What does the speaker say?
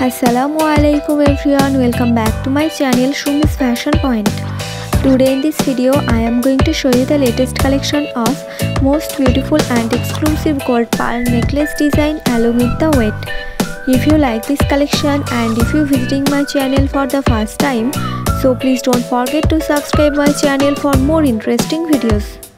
Assalamualaikum everyone, welcome back to my channel Sumi's Fashion Point. Today in this video I am going to show you the latest collection of most beautiful and exclusive gold pearl necklace design along with the weight. If you like this collection and if you visiting my channel for the first time, so please don't forget to subscribe my channel for more interesting videos.